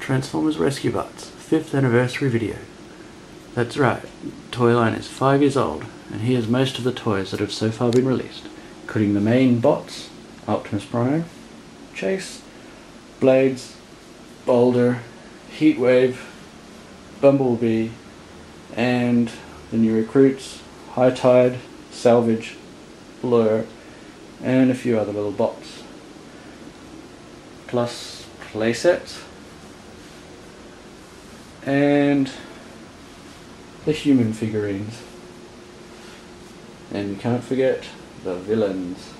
Transformers Rescue Bots 5th anniversary video. That's right, Toyline is 5 years old, and here's most of the toys that have so far been released, including the main bots, Optimus Prime, Chase, Blades, Boulder, Heatwave, Bumblebee, and the new recruits, High Tide, Salvage, Blur, and a few other little bots. Plus playsets, and the human figurines. And you can't forget the villains.